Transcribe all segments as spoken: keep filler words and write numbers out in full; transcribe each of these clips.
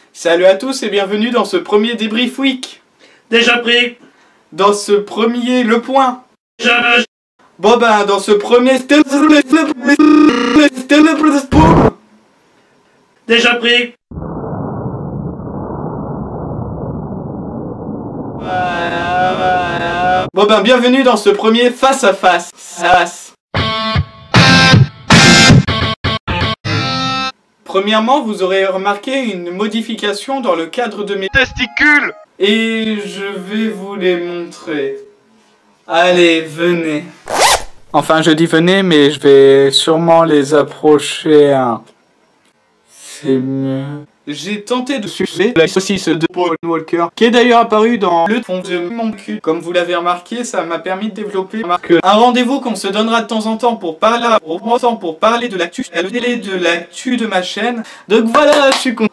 Salut à tous et bienvenue dans ce premier débrief week. Déjà pris. Dans ce premier Le Point. Déjà. Bon ben, dans ce premier... Déjà pris. Bon ben, bienvenue dans ce premier Face à Face. Face. Premièrement, vous aurez remarqué une modification dans le cadre de mes testicules. Et je vais vous les montrer. Allez, venez. Enfin, je dis venez, mais je vais sûrement les approcher. Hein. C'est mieux. J'ai tenté de sucer la saucisse de Paul Walker, qui est d'ailleurs apparu dans le fond de mon cul. Comme vous l'avez remarqué, ça m'a permis de développer un rendez-vous qu'on se donnera de temps en temps pour parler, pour parler de l'actu, le délai de l'actu de ma chaîne. Donc voilà, je suis content.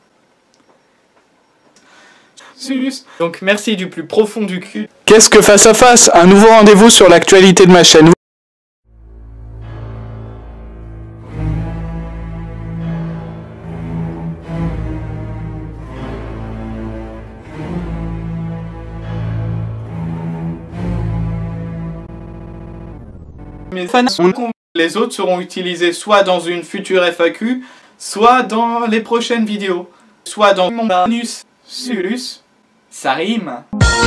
Donc merci du plus profond du cul. Qu'est-ce que Face à Face? Un nouveau rendez-vous sur l'actualité de ma chaîne. Mes fans sont cons. Les autres seront utilisés soit dans une future F A Q, soit dans les prochaines vidéos, soit dans mon bonus Sulus. Ça rime.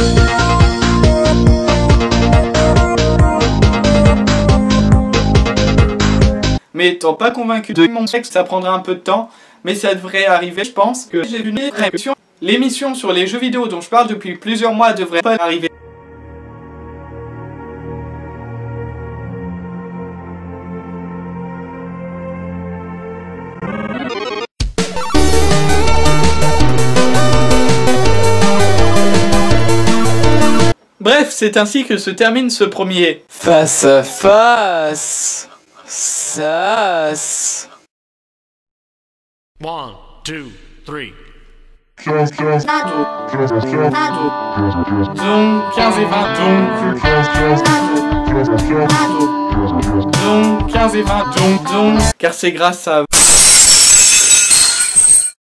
Mais étant pas convaincu de mon sexe, ça prendra un peu de temps, mais ça devrait arriver. Je pense que j'ai une émission. L'émission sur les jeux vidéo dont je parle depuis plusieurs mois devrait pas arriver. Bref, c'est ainsi que se termine ce premier Face à Face. Sas. One, two, three. Donc quinze et vingt, donc donc quinze et vingt, donc donc car c'est grâce à